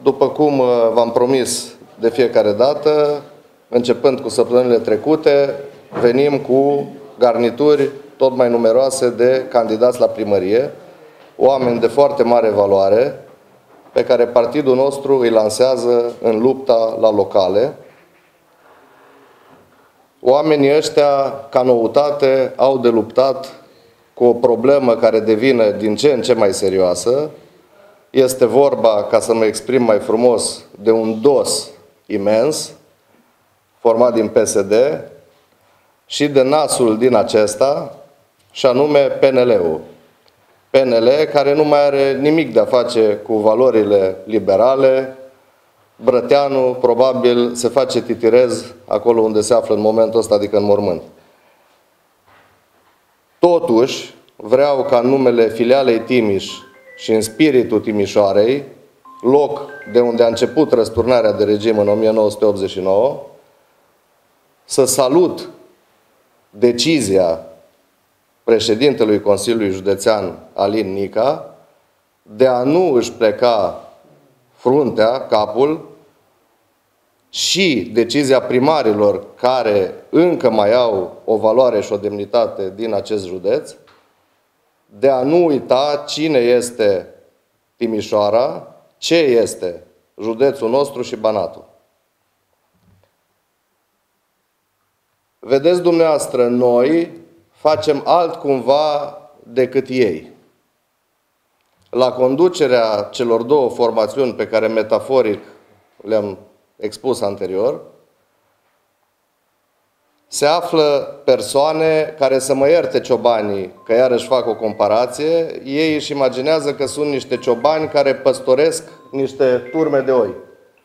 După cum v-am promis de fiecare dată, începând cu săptămânile trecute, venim cu garnituri tot mai numeroase de candidați la primărie, oameni de foarte mare valoare, pe care partidul nostru îi lansează în lupta la locale. Oamenii ăștia, ca noutate, au de luptat cu o problemă care devine din ce în ce mai serioasă. Este vorba, ca să mă exprim mai frumos, de un dos imens, format din PSD, și de nasul din acesta, și anume PNL-ul. PNL care nu mai are nimic de a face cu valorile liberale. Brăteanu probabil se face titirez acolo unde se află în momentul ăsta, adică în mormânt. Totuși, vreau ca în numele filialei Timiș și în spiritul Timișoarei, loc de unde a început răsturnarea de regim în 1989, să salut decizia președintelui Consiliului Județean Alin Nica de a nu își pleca fruntea, capul, și decizia primarilor care încă mai au o valoare și o demnitate din acest județ, de a nu uita cine este Timișoara, ce este județul nostru și Banatul. Vedeți dumneavoastră, noi facem altcumva decât ei. La conducerea celor două formațiuni pe care metaforic le-am expus anterior, se află persoane care, să mă ierte ciobanii, că iarăși fac o comparație, ei își imaginează că sunt niște ciobani care păstoresc niște turme de oi.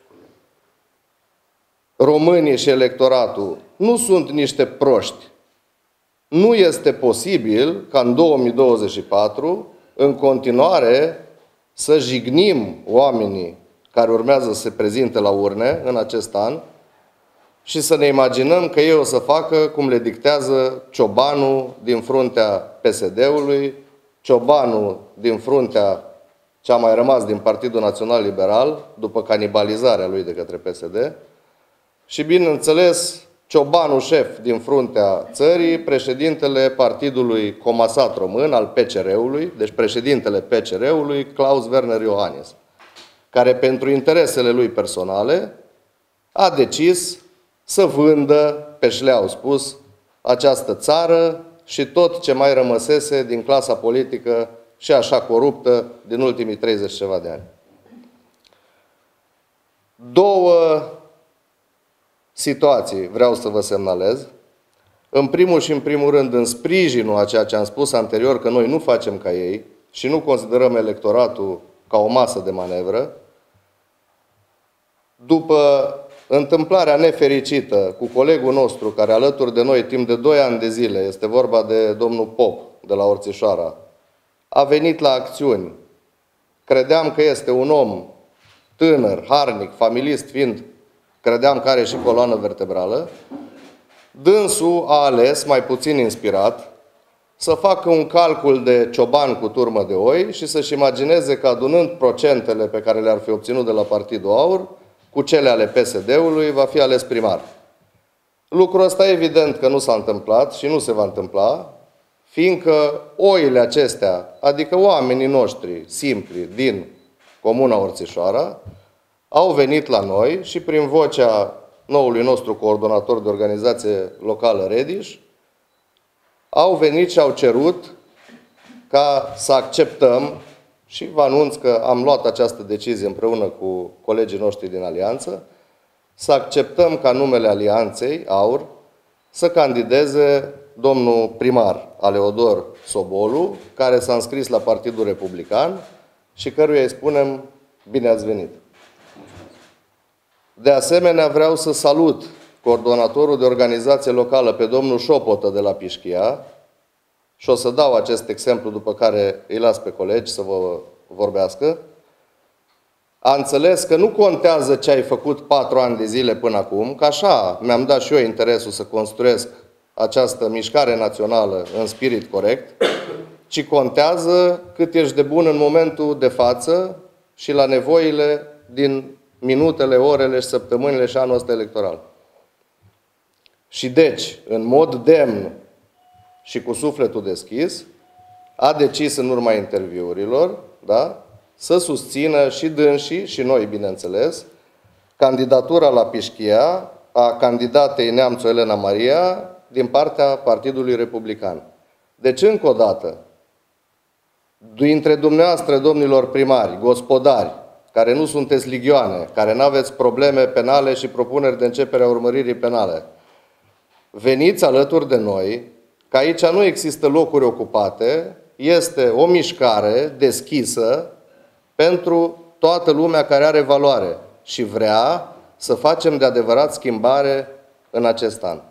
Românii și electoratul nu sunt niște proști. Nu este posibil ca în 2024, în continuare, să jignim oamenii care urmează să se prezinte la urne în acest an și să ne imaginăm că ei o să facă cum le dictează ciobanul din fruntea PSD-ului, ciobanul din fruntea ce a mai rămas din Partidul Național Liberal, după canibalizarea lui de către PSD, și, bineînțeles, ciobanul șef din fruntea țării, președintele Partidului Comasat Român, al PCR-ului, deci președintele PCR-ului, Klaus Werner Iohannis, care pentru interesele lui personale a decis să vândă, pe șleau spus, această țară și tot ce mai rămăsese din clasa politică și așa coruptă din ultimii 30 ceva de ani. Două situații vreau să vă semnalez. În primul și în primul rând, în sprijinul a ceea ce am spus anterior, că noi nu facem ca ei și nu considerăm electoratul ca o masă de manevră, după întâmplarea nefericită cu colegul nostru, care alături de noi timp de 2 ani de zile, este vorba de domnul Pop de la Orțișoara, a venit la acțiuni. Credeam că este un om tânăr, harnic, familist fiind, credeam că are și coloană vertebrală. Dânsul a ales, mai puțin inspirat, să facă un calcul de cioban cu turmă de oi și să-și imagineze că, adunând procentele pe care le-ar fi obținut de la Partidul Aur cu cele ale PSD-ului, va fi ales primar. Lucrul ăsta evident că nu s-a întâmplat și nu se va întâmpla, fiindcă oile acestea, adică oamenii noștri simpli din Comuna Orțișoara, au venit la noi și prin vocea noului nostru coordonator de organizație locală, Rediș, au venit și au cerut ca să acceptăm, și vă anunț că am luat această decizie împreună cu colegii noștri din Alianță, să acceptăm ca numele Alianței Aur să candideze domnul primar Aleodor Sobolu, care s-a înscris la Partidul Republican și căruia îi spunem bine ați venit. De asemenea, vreau să salut coordonatorul de organizație locală pe domnul Șopotă de la Pișchia și o să dau acest exemplu după care îi las pe colegi să vă vorbească. A înțeles că nu contează ce ai făcut 4 ani de zile până acum, că așa mi-am dat și eu interesul să construiesc această mișcare națională în spirit corect, ci contează cât ești de bun în momentul de față și la nevoile din minutele, orele și săptămânile și anul ăsta electoral. Și deci, în mod demn și cu sufletul deschis, a decis în urma interviurilor, da, să susțină și dânsii, și noi, bineînțeles, candidatura la Pișchia a candidatei Neamțu Elena Maria din partea Partidului Republican. Deci, încă o dată, dintre dumneavoastră, domnilor primari, gospodari, care nu sunteți ligioane, care nu aveți probleme penale și propuneri de începere a urmăririi penale, veniți alături de noi, că aici nu există locuri ocupate, este o mișcare deschisă pentru toată lumea care are valoare și vrea să facem de adevărat schimbare în acest an.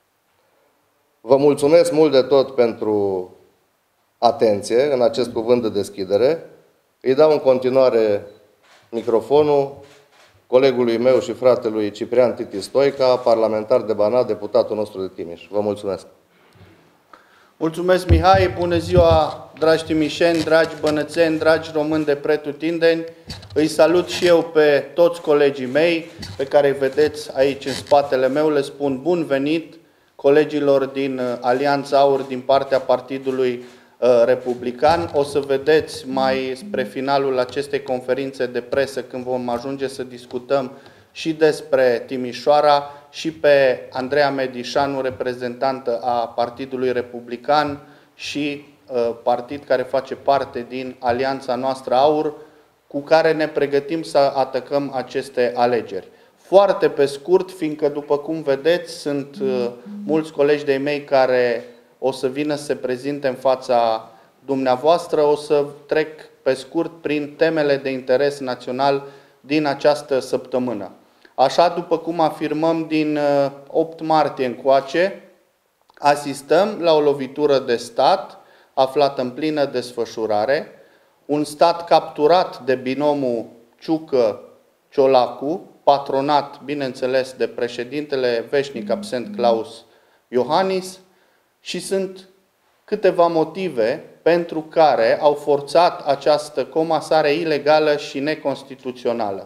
Vă mulțumesc mult de tot pentru atenție în acest cuvânt de deschidere. Îi dau în continuare microfonul colegului meu și fratelui Ciprian Titi Stoica, parlamentar de Banat, deputatul nostru de Timiș. Vă mulțumesc! Mulțumesc, Mihai! Bună ziua, dragi timișeni, dragi bănățeni, dragi români de pretutindeni! Îi salut și eu pe toți colegii mei, pe care îi vedeți aici în spatele meu. Le spun bun venit colegilor din Alianța Aur din partea Partidului Republican. O să vedeți mai spre finalul acestei conferințe de presă, când vom ajunge să discutăm și despre Timișoara, și pe Andreea Medișanu, reprezentantă a Partidului Republican și partid care face parte din alianța noastră Aur, cu care ne pregătim să atacăm aceste alegeri. Foarte pe scurt, fiindcă, după cum vedeți, sunt mulți colegi de-ai mei care o să vină să se prezinte în fața dumneavoastră, o să trec pe scurt prin temele de interes național din această săptămână. Așa, după cum afirmăm, din 8 martie încoace, asistăm la o lovitură de stat aflată în plină desfășurare, un stat capturat de binomul Ciucă-Ciolacu, patronat, bineînțeles, de președintele veșnic absent Klaus Iohannis, și sunt câteva motive pentru care au forțat această comasare ilegală și neconstituțională.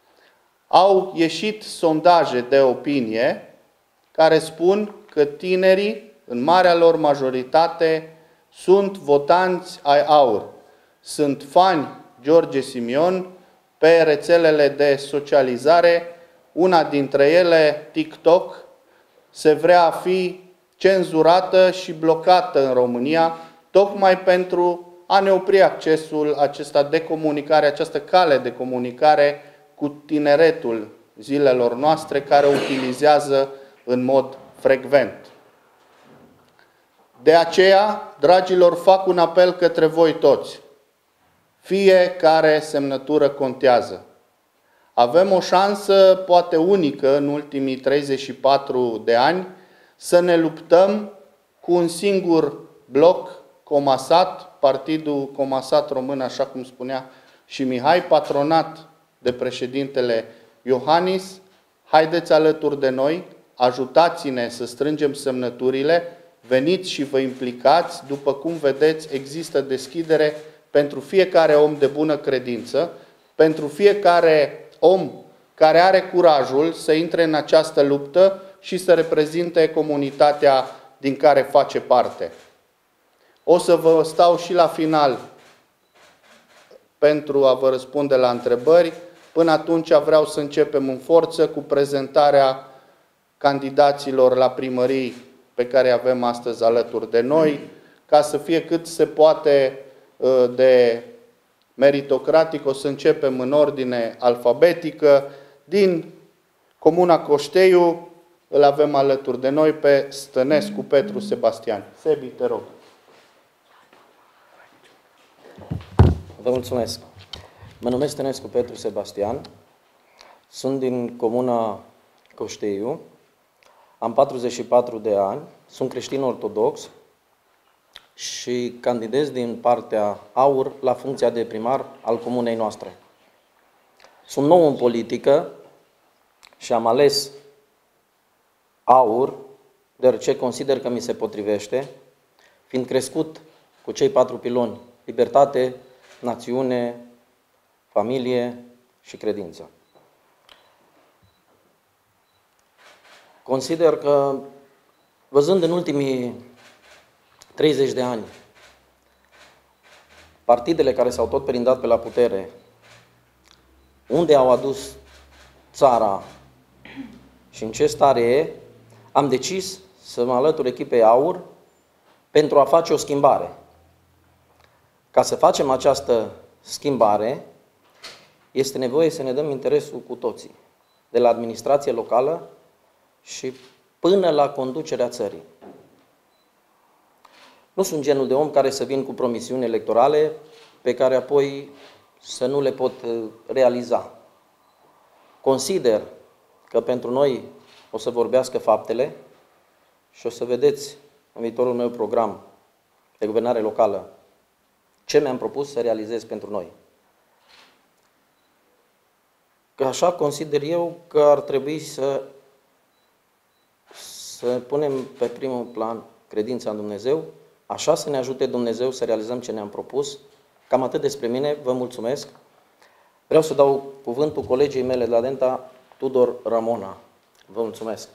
Au ieșit sondaje de opinie care spun că tinerii, în marea lor majoritate, sunt votanți ai Aur. Sunt fani George Simion pe rețelele de socializare, una dintre ele, TikTok, se vrea a fi cenzurată și blocată în România, tocmai pentru a ne opri accesul acesta de comunicare, această cale de comunicare cu tineretul zilelor noastre, care o utilizează în mod frecvent. De aceea, dragilor, fac un apel către voi toți. Fiecare semnătură contează. Avem o șansă, poate unică, în ultimii 34 de ani, să ne luptăm cu un singur bloc comasat, Partidul Comasat Român, așa cum spunea și Mihai, patronat de președintele Iohannis. Haideți alături de noi, ajutați-ne să strângem semnăturile, veniți și vă implicați. După cum vedeți, există deschidere pentru fiecare om de bună credință, pentru fiecare om care are curajul să intre în această luptă și să reprezinte comunitatea din care face parte. O să vă stau și la final pentru a vă răspunde la întrebări. Până atunci vreau să începem în forță cu prezentarea candidaților la primării pe care avem astăzi alături de noi, ca să fie cât se poate de meritocratic. O să începem în ordine alfabetică. Din Comuna Coșteiu îl avem alături de noi pe Stănescu Petru Sebastian. Sebi, te rog. Vă mulțumesc. Mă numesc Stănescu Petru Sebastian, sunt din Comuna Coșteiu, am 44 de ani, sunt creștin ortodox și candidez din partea Aur la funcția de primar al comunei noastre. Sunt nou în politică și am ales Aur, deoarece consider că mi se potrivește, fiind crescut cu cei 4 piloni: libertate, națiune, familie și credință. Consider că, văzând în ultimii 30 de ani partidele care s-au tot perindat pe la putere, unde au adus țara și în ce stare e, am decis să mă alătur echipei AUR pentru a face o schimbare. Ca să facem această schimbare, este nevoie să ne dăm interesul cu toții, de la administrație locală și până la conducerea țării. Nu sunt genul de om care să vin cu promisiuni electorale pe care apoi să nu le pot realiza. Consider că pentru noi o să vorbească faptele și o să vedeți în viitorul meu program de guvernare locală ce mi-am propus să realizez pentru noi. Că așa consider eu că ar trebui să punem pe primul plan credința în Dumnezeu, așa să ne ajute Dumnezeu să realizăm ce ne-am propus. Cam atât despre mine, vă mulțumesc. Vreau să dau cuvântul colegii mele de la Denta, Tudor Ramona. Vă mulțumesc.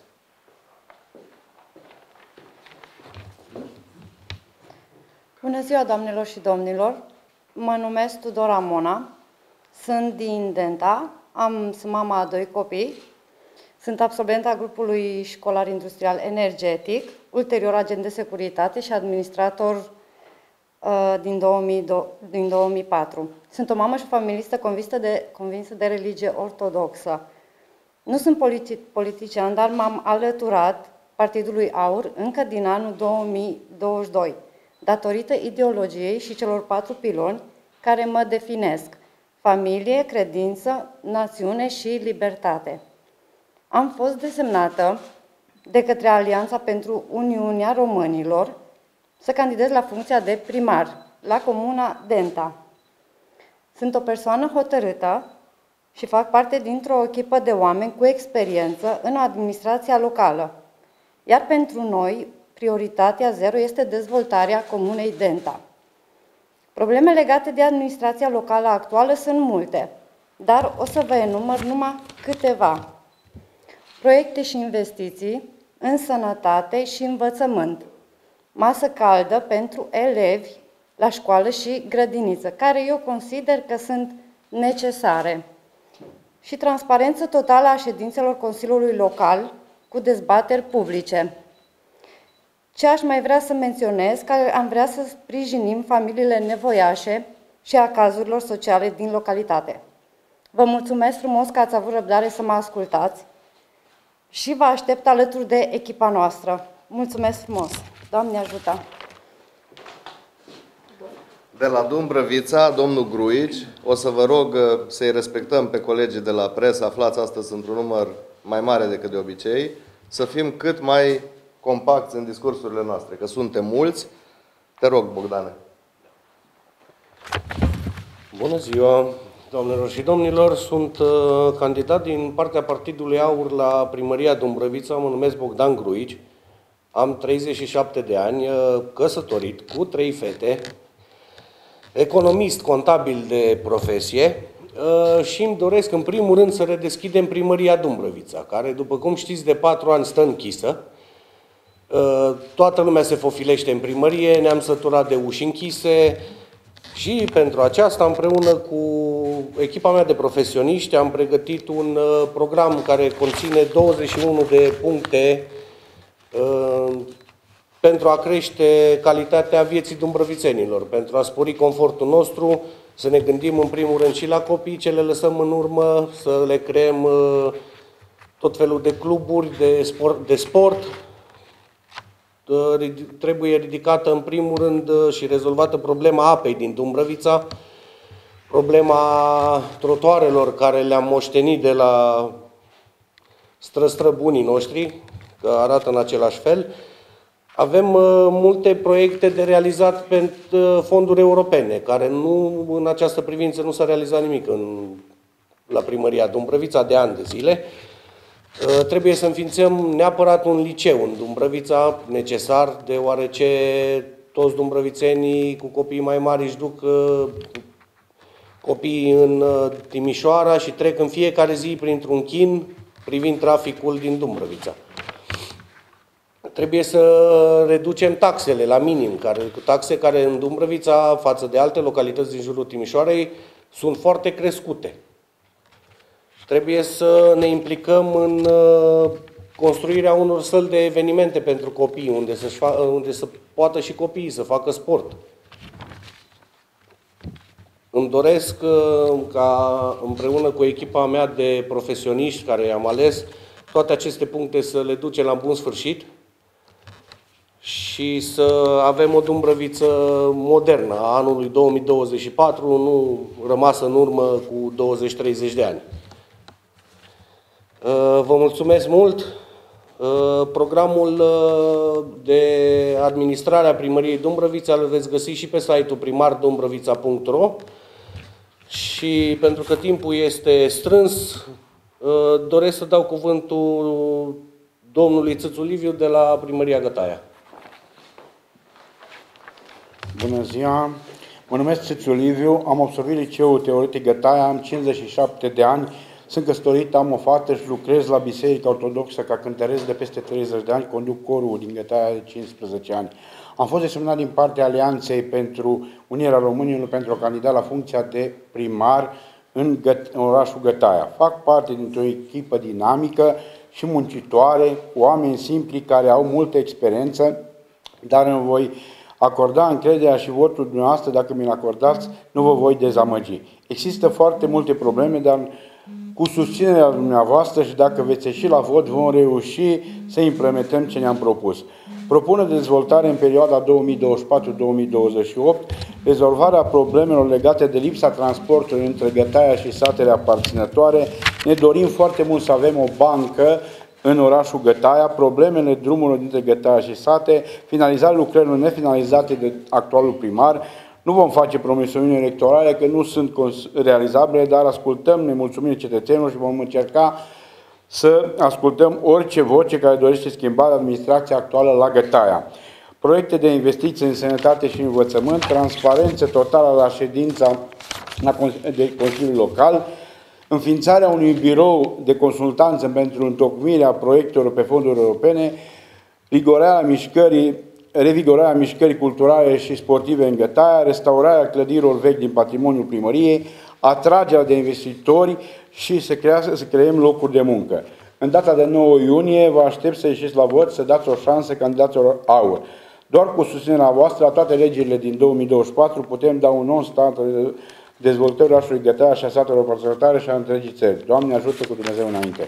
Bună ziua, doamnelor și domnilor! Mă numesc Tudor Ramona, sunt din Denta, sunt mama a 2 copii, sunt absolventa grupului școlar industrial energetic, ulterior agent de securitate și administrator din 2004. Sunt o mamă și familistă convinsă de religie ortodoxă. Nu sunt politician, dar m-am alăturat Partidului AUR încă din anul 2022, datorită ideologiei și celor 4 piloni care mă definesc: familie, credință, națiune și libertate. Am fost desemnată de către Alianța pentru Uniunea Românilor să candidez la funcția de primar la comuna Denta. Sunt o persoană hotărâtă și fac parte dintr-o echipă de oameni cu experiență în administrația locală. Iar pentru noi, prioritatea zero este dezvoltarea comunei Denta. Probleme legate de administrația locală actuală sunt multe, dar o să vă enumăr numai câteva. Proiecte și investiții în sănătate și învățământ, masă caldă pentru elevi la școală și grădiniță, care eu consider că sunt necesare, și transparență totală a ședințelor Consiliului Local cu dezbateri publice. Ce aș mai vrea să menționez, că am vrea să sprijinim familiile nevoiașe și a cazurilor sociale din localitate. Vă mulțumesc frumos că ați avut răbdare să mă ascultați și vă aștept alături de echipa noastră. Mulțumesc frumos! Doamne ajută! De la Dumbrăvița, domnul Gruici, o să vă rog să-i respectăm pe colegii de la presă, aflați astăzi într-un număr mai mare decât de obicei, să fim cât mai compacți în discursurile noastre, că suntem mulți. Te rog, Bogdane. Bună ziua, doamnelor și domnilor. Sunt candidat din partea Partidului AUR la primăria Dumbrăvița. Mă numesc Bogdan Gruici. Am 37 de ani, căsătorit, cu 3 fete, economist contabil de profesie și îmi doresc în primul rând să redeschidem primăria Dumbrăvița, care, după cum știți, de 4 ani stă închisă. Toată lumea se fofilește în primărie, ne-am săturat de uși închise și pentru aceasta, împreună cu echipa mea de profesioniști, am pregătit un program care conține 21 de puncte pentru a crește calitatea vieții dumbrăvițenilor, pentru a spori confortul nostru, să ne gândim în primul rând și la copii, ce le lăsăm în urmă, să le creăm tot felul de cluburi de sport. Trebuie ridicată în primul rând și rezolvată problema apei din Dumbrăvița, problema trotuarelor care le-am moștenit de la străstrăbunii noștri, că arată în același fel. Avem multe proiecte de realizat pentru fonduri europene, care nu, în această privință nu s-a realizat nimic la primăria Dumbrăvița de ani de zile. Trebuie să înființăm neapărat un liceu în Dumbrăvița, necesar, deoarece toți dumbrăvițenii cu copii mai mari își duc copiii în Timișoara și trec în fiecare zi printr-un chin privind traficul din Dumbrăvița. Trebuie să reducem taxele la minim, taxe care în Dumbrăvița, față de alte localități din jurul Timișoarei, sunt foarte crescute. Trebuie să ne implicăm în construirea unor săli de evenimente pentru copii, unde să poată și copiii să facă sport. Îmi doresc ca împreună cu echipa mea de profesioniști care am ales, toate aceste puncte să le ducem la bun sfârșit și să avem o Dumbrăviță modernă a anului 2024, nu rămasă în urmă cu 20-30 de ani. Vă mulțumesc mult! Programul de administrare a Primăriei Dumbrăvița îl veți găsi și pe site-ul primardumbrăvița.ro și pentru că timpul este strâns, doresc să dau cuvântul domnului Țâțu Liviu de la Primăria Gătaia. Bună ziua! Mă numesc Țâțu Liviu, am absolvit liceul teoretic Gătaia, am 57 de ani, sunt căsătorit, am o fată și lucrez la Biserica Ortodoxă ca cântăresc de peste 30 de ani, conduc corul din Gătaia de 15 ani. Am fost desemnat din partea Alianței pentru Unirea Românilor pentru a candida la funcția de primar în orașul Gătaia. Fac parte dintr-o echipă dinamică și muncitoare, cu oameni simpli care au multă experiență, dar îmi voi acorda încrederea și votul dumneavoastră, dacă mi-l acordați, nu vă voi dezamăgi. Există foarte multe probleme, dar cu susținerea dumneavoastră și dacă veți ieși la vot, vom reuși să implementăm ce ne-am propus. Propune dezvoltare în perioada 2024-2028, rezolvarea problemelor legate de lipsa transportului între Gătaia și satele aparținătoare. Ne dorim foarte mult să avem o bancă în orașul Gătaia, problemele drumurilor dintre Gătaia și sate, finalizarea lucrărilor nefinalizate de actualul primar. Nu vom face promisiuni electorale, că nu sunt realizabile, dar ascultăm nemulțumirile cetățenilor și vom încerca să ascultăm orice voce care dorește schimbarea administrației actuală la Gătaia. Proiecte de investiții în sănătate și învățământ, transparență totală la ședința de Consiliul Local, înființarea unui birou de consultanță pentru întocmirea proiectelor pe fonduri europene, revigorarea mișcării culturale și sportive în Gătaia, restaurarea clădirilor vechi din patrimoniul primăriei, atragerea de investitori și să creăm locuri de muncă. În data de 9 iunie vă aștept să ieșiți la vot, să dați o șansă candidaților AUR. Doar cu susținerea voastră, la toate legile din 2024 putem da un nou start de dezvoltării orașului Gătaia și a satelor aparținătoare și a întregii țări. Doamne ajută cu Dumnezeu înainte!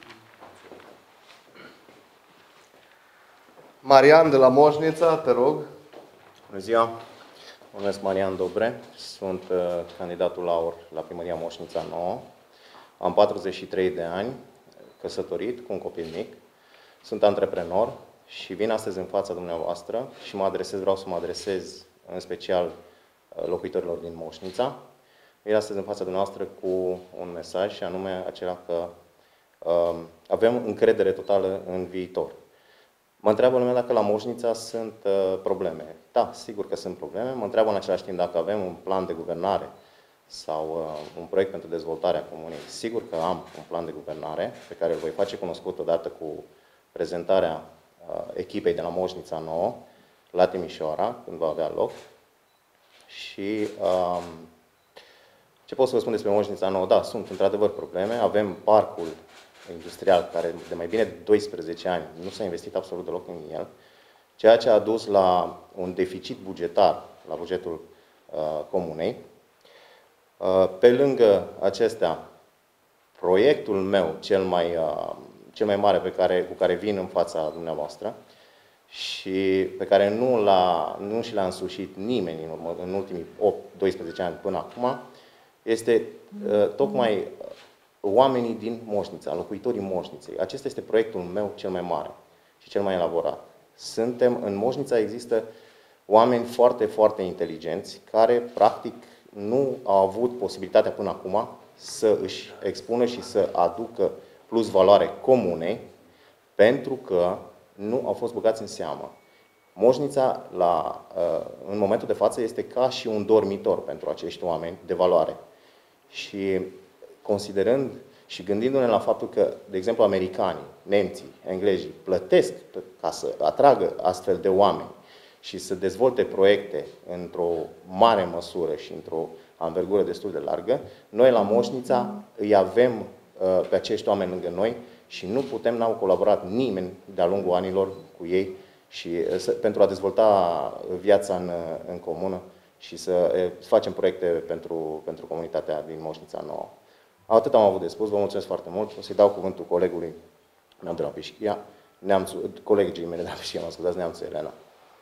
Marian de la Moșnița, te rog. Bună ziua! Mă numesc Marian Dobre, sunt candidatul AUR la Primăria Moșnița Nouă. Am 43 de ani, căsătorit, cu un copil mic. Sunt antreprenor și vin astăzi în fața dumneavoastră și vreau să mă adresez în special locuitorilor din Moșnița. Vin astăzi în fața dumneavoastră cu un mesaj și anume acela că avem încredere totală în viitor. Mă întreabă lumea dacă la Moșnița sunt probleme. Da, sigur că sunt probleme. Mă întreabă în același timp dacă avem un plan de guvernare sau un proiect pentru dezvoltarea comunei. Sigur că am un plan de guvernare pe care îl voi face cunoscut odată cu prezentarea echipei de la Moșnița Nouă la Timișoara, când va avea loc. Și ce pot să vă spun despre Moșnița Nouă? Da, sunt într-adevăr probleme. Avem parcul industrial care de mai bine de 12 ani nu s-a investit absolut deloc în el, ceea ce a dus la un deficit bugetar la bugetul comunei. Pe lângă acestea, proiectul meu cel mai mare cu care vin în fața dumneavoastră și pe care nu și l-a însușit nimeni în ultimii 8-12 ani până acum, este tocmai oamenii din Moșnița, locuitorii Moșniței. Acesta este proiectul meu cel mai mare și cel mai elaborat. În Moșnița există oameni foarte, foarte inteligenți care, practic, nu au avut posibilitatea până acum să își expună și să aducă plus valoare comunei, pentru că nu au fost băgați în seamă. Moșnița, în momentul de față, este ca și un dormitor pentru acești oameni de valoare. Și considerând și gândindu-ne la faptul că, de exemplu, americanii, nemții, englezii plătesc ca să atragă astfel de oameni și să dezvolte proiecte într-o mare măsură și într-o anvergură destul de largă, noi la Moșnița îi avem pe acești oameni lângă noi și nu putem, n-au colaborat nimeni de-a lungul anilor cu ei și pentru a dezvolta viața în comună și să facem proiecte pentru comunitatea din Moșnița Nouă. Atât am avut de spus, vă mulțumesc foarte mult. O să-i dau cuvântul colegului meu de la Pișchia, colegii mele de la Pișchia, mă scuzați, Neamțu Elena.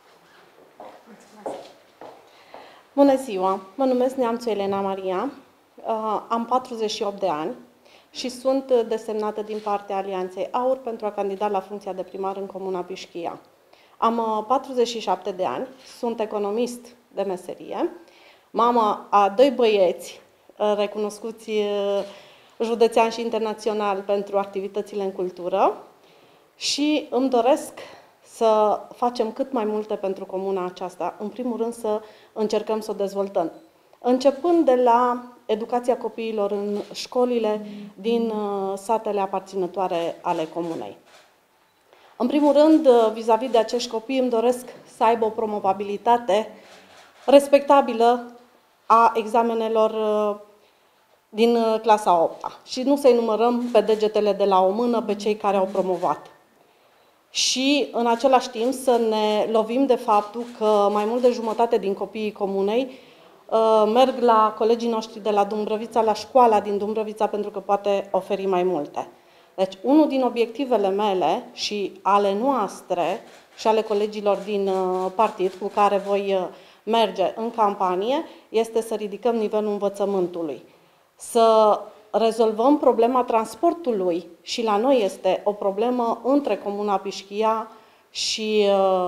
Bună ziua! Mă numesc Neamțu Elena Maria, am 48 de ani și sunt desemnată din partea Alianței AUR pentru a candida la funcția de primar în Comuna Pișchia. Am 47 de ani, sunt economist de meserie, mamă a 2 băieți recunoscuți județean și internațional pentru activitățile în cultură și îmi doresc să facem cât mai multe pentru comuna aceasta. În primul rând să încercăm să o dezvoltăm. Începând de la educația copiilor în școlile din satele aparținătoare ale comunei. În primul rând, vis-a-vis de acești copii, îmi doresc să aibă o promovabilitate respectabilă a examenelor din clasa 8-a și nu să-i numărăm pe degetele de la o mână pe cei care au promovat. Și în același timp să ne lovim de faptul că mai mult de jumătate din copiii comunei merg la colegii noștri de la Dumbrăvița, la școala din Dumbrăvița, pentru că poate oferi mai multe. Deci, unul din obiectivele mele și ale noastre și ale colegilor din partid cu care voi merge în campanie este să ridicăm nivelul învățământului, să rezolvăm problema transportului și la noi este o problemă între Comuna Pișchia și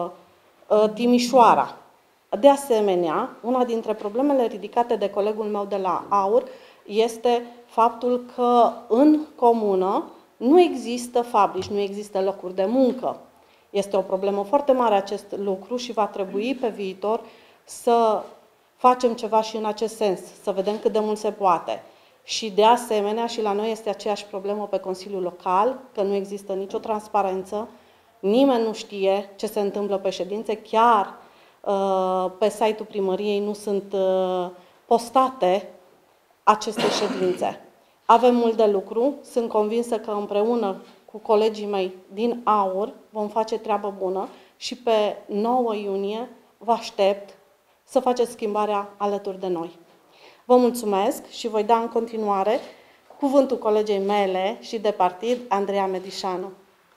Timișoara. De asemenea, una dintre problemele ridicate de colegul meu de la AUR este faptul că în comună nu există fabrici, nu există locuri de muncă. Este o problemă foarte mare acest lucru și va trebui pe viitor să facem ceva și în acest sens, să vedem cât de mult se poate. Și de asemenea, și la noi este aceeași problemă pe Consiliul Local, că nu există nicio transparență, nimeni nu știe ce se întâmplă pe ședințe, chiar pe site-ul primăriei nu sunt postate aceste ședințe. Avem mult de lucru, sunt convinsă că împreună cu colegii mei din AUR vom face treabă bună și pe 9 iunie vă aștept să faceți schimbarea alături de noi. Vă mulțumesc și voi da în continuare cuvântul colegei mele și de partid, Andreea Medișanu.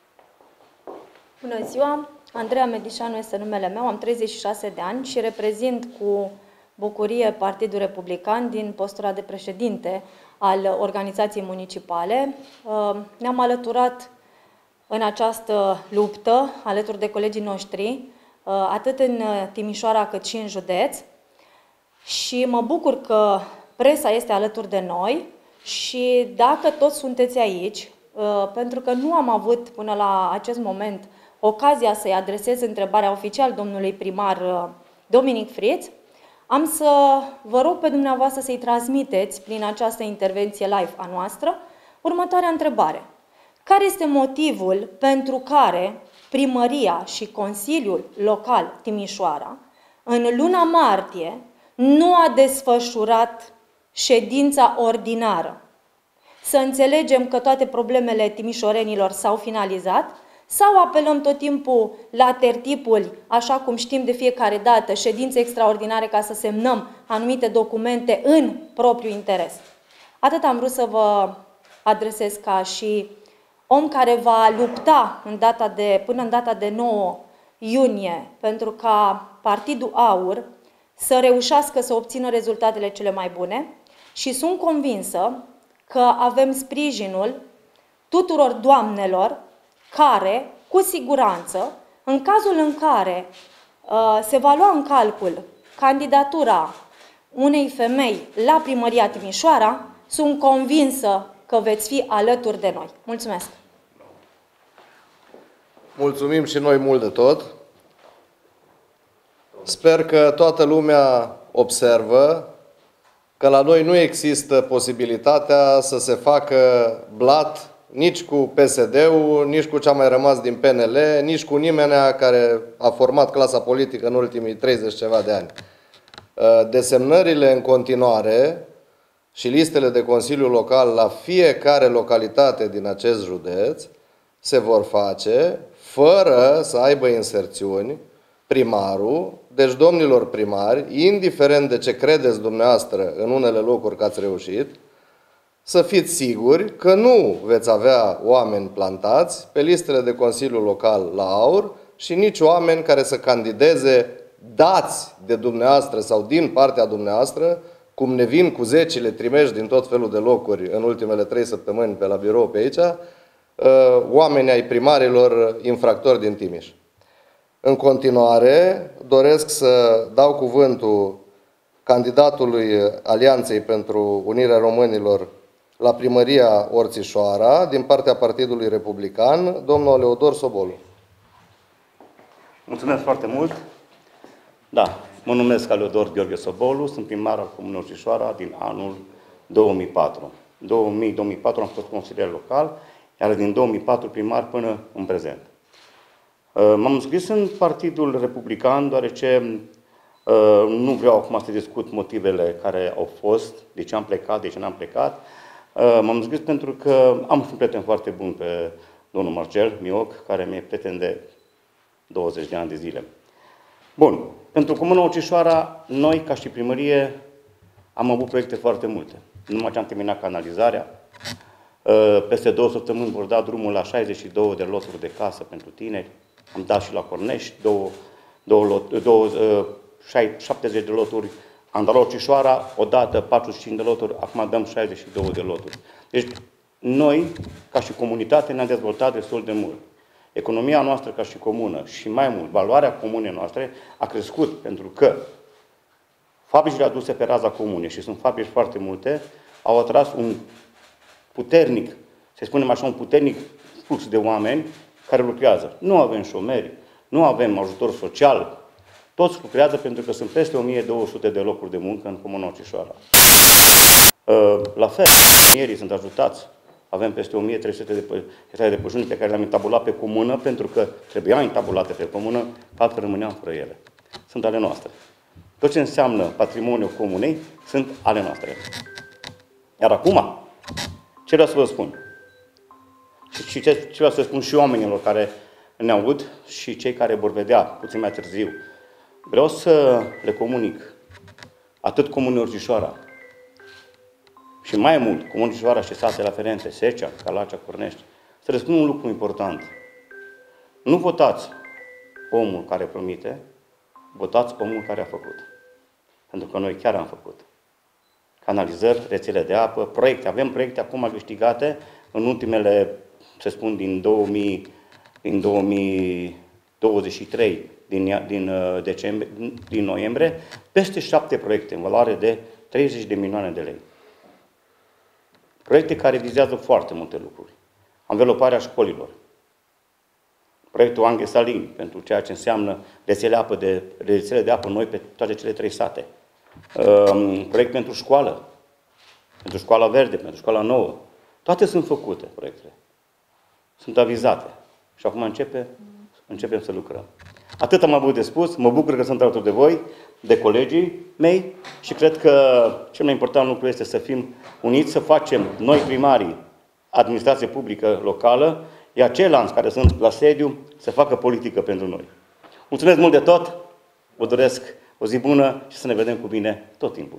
Bună ziua! Andreea Medișanu este numele meu, am 36 de ani și reprezint cu bucurie Partidul Republican din postura de președinte al organizației municipale. Ne-am alăturat în această luptă, alături de colegii noștri, atât în Timișoara cât și în județ. Și mă bucur că presa este alături de noi și dacă toți sunteți aici, pentru că nu am avut până la acest moment ocazia să-i adresez întrebarea oficial domnului primar Dominic Friț, am să vă rog pe dumneavoastră să-i transmiteți prin această intervenție live a noastră următoarea întrebare. Care este motivul pentru care primăria și Consiliul Local Timișoara în luna martie nu a desfășurat ședința ordinară? Să înțelegem că toate problemele timișorenilor s-au finalizat sau apelăm tot timpul la tertipuri, așa cum știm de fiecare dată, ședințe extraordinare ca să semnăm anumite documente în propriu interes? Atât am vrut să vă adresez ca și om care va lupta până în data de 9 iunie pentru ca Partidul AUR să reușească să obțină rezultatele cele mai bune și sunt convinsă că avem sprijinul tuturor doamnelor care, cu siguranță, în cazul în care se va lua în calcul candidatura unei femei la primăria Timișoara, sunt convinsă că veți fi alături de noi. Mulțumesc! Mulțumim și noi mult de tot. Sper că toată lumea observă că la noi nu există posibilitatea să se facă blat nici cu PSD-ul, nici cu ce a mai rămas din PNL, nici cu nimenea care a format clasa politică în ultimii 30 ceva de ani. Desemnările în continuare și listele de Consiliu Local la fiecare localitate din acest județ se vor face fără să aibă inserțiuni primarul. Deci, domnilor primari, indiferent de ce credeți dumneavoastră în unele locuri că ați reușit, să fiți siguri că nu veți avea oameni plantați pe listele de Consiliu Local la AUR și nici oameni care să candideze dați de dumneavoastră sau din partea dumneavoastră, cum ne vin cu zecile trimești din tot felul de locuri în ultimele 3 săptămâni pe la birou pe aici, oameni ai primarilor infractori din Timiș. În continuare, doresc să dau cuvântul candidatului Alianței pentru Unirea Românilor la primăria Orțișoara, din partea Partidului Republican, domnul Aleodor Sobolu. Mulțumesc foarte mult. Da, mă numesc Aleodor Gheorghe Sobolu, sunt primar al Comunei Orțișoara din anul 2004. 2004 am fost consilier local, iar din 2004 primar până în prezent. M-am înscris în Partidul Republican, deoarece nu vreau acum să discut motivele care au fost, de ce am plecat, de ce n-am plecat. M-am înscris pentru că am un prieten foarte bun pe domnul Marcel Mioc, care mi-e prieten de 20 de ani de zile. Bun, pentru Comuna Orțișoara, noi, ca și primărie, am avut proiecte foarte multe. Numai ce am terminat canalizarea, peste 2 săptămâni vor da drumul la 62 de loturi de casă pentru tineri. Am dat și la Cornești 70 de loturi. Am dat la Orțișoara odată 45 de loturi, acum dăm 62 de loturi. Deci noi, ca și comunitate, ne-am dezvoltat destul de mult. Economia noastră ca și comună și mai mult, valoarea comunei noastre a crescut pentru că fabricile aduse pe raza comunei, și sunt fabrici foarte multe, au atras un puternic, să spunem așa, un puternic flux de oameni care lucrează. Nu avem șomeri, nu avem ajutor social, toți lucrează pentru că sunt peste 1200 de locuri de muncă în Comuna Orțișoara. La fel, fermierii sunt ajutați. Avem peste 1300 de hectare de pășuni pe care le-am intabulat pe comună, pentru că trebuiau intabulate pe comună, altfel rămâneam fără ele. Sunt ale noastre. Tot ce înseamnă patrimoniul comunei sunt ale noastre. Iar acum, ce vreau să vă spun? Și ce vreau să spun și oamenilor care ne aud și cei care vor vedea puțin mai târziu. Vreau să le comunic atât Comunei Orțișoara și mai mult Comunei Orțișoara și satele aferente, Secea, Calacea, Cornești, să le spun un lucru important. Nu votați omul care promite, votați omul care a făcut. Pentru că noi chiar am făcut. Canalizări, rețele de apă, proiecte. Avem proiecte acum câștigate în ultimele, să spun, din 2023, din noiembrie, peste 7 proiecte în valoare de 30 de milioane de lei. Proiecte care vizează foarte multe lucruri. Anveloparea școlilor. Proiectul Anghe Salin, pentru ceea ce înseamnă rețele de apă noi pe toate cele 3 sate. Proiect pentru școală verde, pentru școala nouă. Toate sunt făcute, proiectele. Sunt avizate. Și acum începem să lucrăm. Atât am avut de spus, mă bucur că sunt alături de voi, de colegii mei și cred că cel mai important lucru este să fim uniți, să facem noi primarii, administrație publică locală, iar ceilalți care sunt la sediu să facă politică pentru noi. Mulțumesc mult de tot, vă doresc o zi bună și să ne vedem cu bine tot timpul.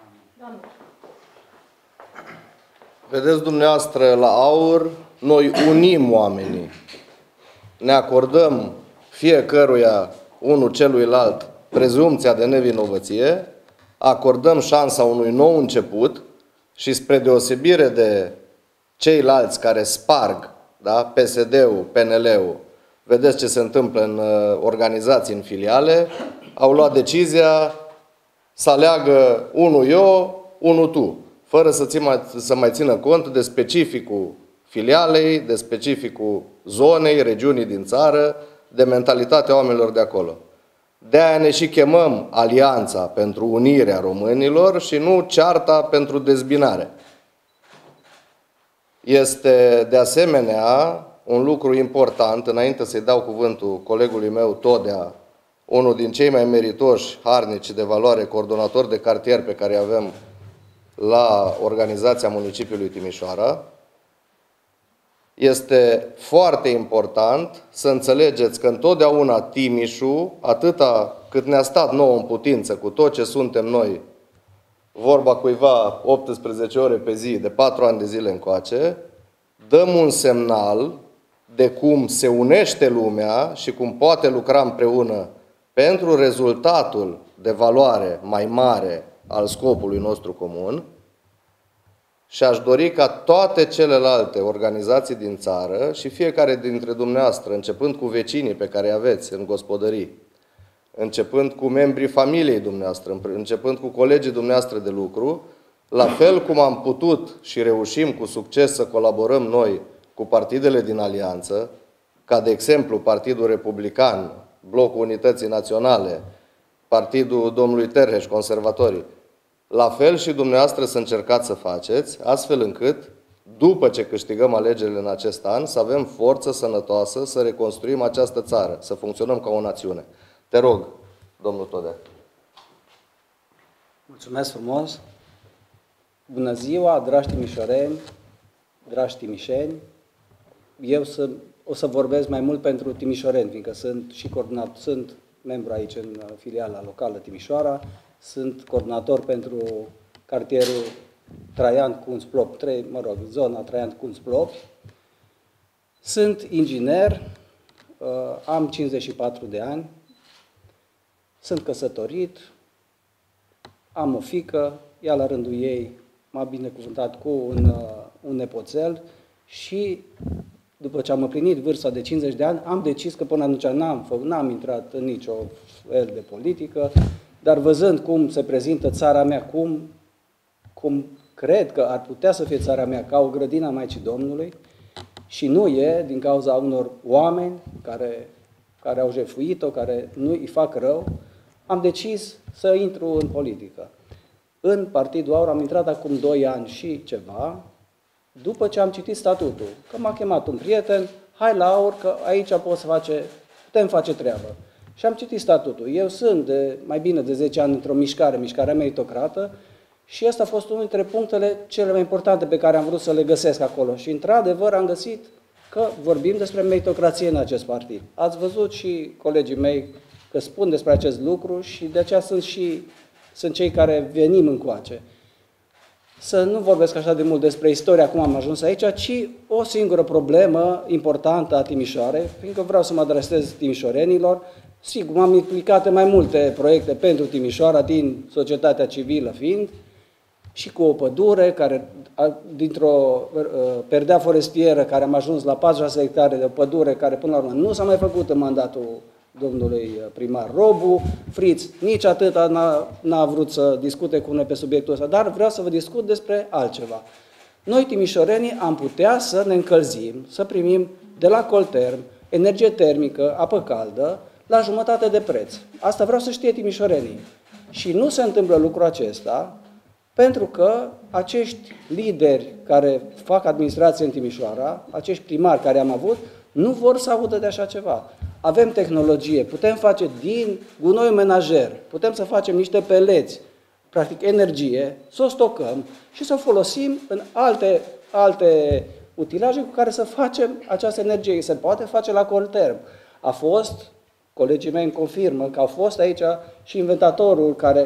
Vedeți dumneavoastră, la AUR, noi unim oamenii. Ne acordăm fiecăruia, unul celuilalt, prezumția de nevinovăție, acordăm șansa unui nou început și spre deosebire de ceilalți care sparg, da, PSD-ul, PNL-ul, vedeți ce se întâmplă în organizații, în filiale, au luat decizia să aleagă unul eu, unul tu, fără să mai țină cont de specificul filialei, de specificul zonei, regiunii din țară, de mentalitatea oamenilor de acolo. De-aia ne și chemăm Alianța pentru Unirea Românilor și nu Cearta pentru Dezbinare. Este de asemenea un lucru important, înainte să-i dau cuvântul colegului meu Todea, unul din cei mai meritoși, harnici de valoare, coordonator de cartier pe care avem la organizația municipiului Timișoara. Este foarte important să înțelegeți că întotdeauna Timișul, atâta cât ne-a stat nouă în putință cu tot ce suntem noi, vorba cuiva 18 ore pe zi, de 4 ani de zile încoace, dăm un semnal de cum se unește lumea și cum poate lucra împreună pentru rezultatul de valoare mai mare al scopului nostru comun. Și aș dori ca toate celelalte organizații din țară și fiecare dintre dumneavoastră, începând cu vecinii pe care îi aveți în gospodării, începând cu membrii familiei dumneavoastră, începând cu colegii dumneavoastră de lucru, la fel cum am putut și reușim cu succes să colaborăm noi cu partidele din alianță, ca de exemplu Partidul Republican, Blocul Unității Naționale, Partidul domnului Terheș, Conservatorii, la fel și dumneavoastră să încercați să faceți, astfel încât, după ce câștigăm alegerile în acest an, să avem forță sănătoasă să reconstruim această țară, să funcționăm ca o națiune. Te rog, domnul Todea. Mulțumesc frumos! Bună ziua, dragi timișoreni, dragi timișeni! Eu o să vorbesc mai mult pentru timișoreni, fiindcă sunt și coordonator, sunt membru aici în filiala locală Timișoara, sunt coordonator pentru cartierul Traian Kunz Plop 3, zona Traian Kunz Plop. Sunt inginer, am 54 de ani, sunt căsătorit, am o fiică, ea la rândul ei m-a binecuvântat cu un nepoțel și după ce am împlinit vârsta de 50 de ani, am decis că până atunci n-am intrat în nicio fel de politică, dar văzând cum se prezintă țara mea, cum cred că ar putea să fie țara mea ca o grădină a Maicii Domnului, și nu e, din cauza unor oameni care au jefuit-o, care nu îi fac rău, am decis să intru în politică. În Partidul Aur am intrat acum 2 ani și ceva, după ce am citit statutul, că m-a chemat un prieten, hai la Aur, că aici putem face treabă. Și am citit statutul. Eu sunt de mai bine de 10 ani într-o mișcarea meritocrată, și ăsta a fost unul dintre punctele cele mai importante pe care am vrut să le găsesc acolo. Și într-adevăr am găsit că vorbim despre meritocrație în acest partid. Ați văzut și colegii mei că spun despre acest lucru și de aceea sunt cei care venim încoace. Să nu vorbesc așa de mult despre istoria, cum am ajuns aici, ci o singură problemă importantă a Timișoarei, fiindcă vreau să mă adresez timișorenilor. Sigur, m-am implicat în mai multe proiecte pentru Timișoara, din societatea civilă fiind, și cu o pădure, dintr-o perdea forestieră, care am ajuns la 46 hectare de pădure, care până la urmă nu s-a mai făcut în mandatul domnului primar Robu. Fritz nici atâta n-a vrut să discute cu noi pe subiectul ăsta, dar vreau să vă discut despre altceva. Noi, timișorenii, am putea să ne încălzim, să primim de la Colterm energie termică, apă caldă, la jumătate de preț. Asta vreau să știe timișorenii. Și nu se întâmplă lucrul acesta pentru că acești lideri care fac administrație în Timișoara, acești primari care am avut, nu vor să audă de așa ceva. Avem tehnologie, putem face din gunoi menajer, putem să facem niște peleți, practic energie, să o stocăm și să o folosim în alte utilaje cu care să facem această energie. Se poate face la Colterm. Colegii mei îmi confirmă că a fost aici și inventatorul care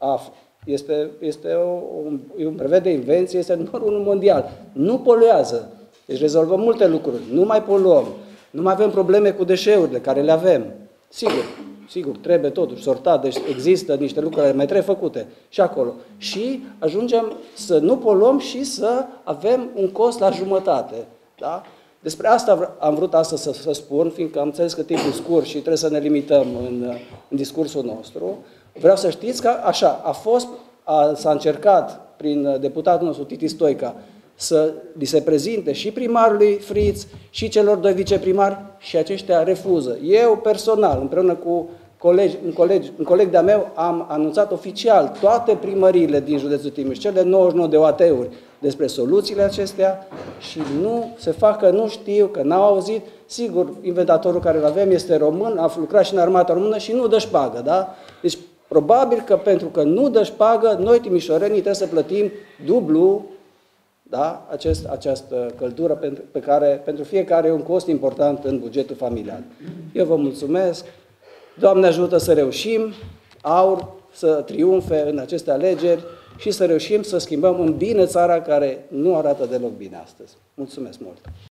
este un brevet de invenție, este numărul 1 mondial. Nu poluează. Deci rezolvăm multe lucruri. Nu mai poluăm. Nu mai avem probleme cu deșeurile care le avem. Sigur, trebuie totuși sortat. Deci există niște lucruri care mai trebuie făcute și acolo. Și ajungem să nu poluăm și să avem un cost la jumătate. Da? Despre asta am vrut astăzi să spun, fiindcă am înțeles că timpul e scurt și trebuie să ne limităm în discursul nostru. Vreau să știți că așa, s-a încercat prin deputatul nostru Titi Stoica să li se prezinte și primarului Fritz și celor 2 viceprimari și aceștia refuză. Eu personal, împreună cu un coleg de-a meu am anunțat oficial toate primăriile din județul Timiș, cele 99 de OAT-uri, despre soluțiile acestea și nu se fac că nu știu, că n-au auzit. Sigur, inventatorul care îl avem este român, a lucrat și în armata română și nu dă șpagă, da? Deci, probabil că pentru că nu dă șpagă, noi timișorenii trebuie să plătim dublu, da? Această căldură pentru fiecare e un cost important în bugetul familial. Eu vă mulțumesc. Doamne ajută să reușim, AUR să triumfe în aceste alegeri și să reușim să schimbăm în bine țara care nu arată deloc bine astăzi. Mulțumesc mult!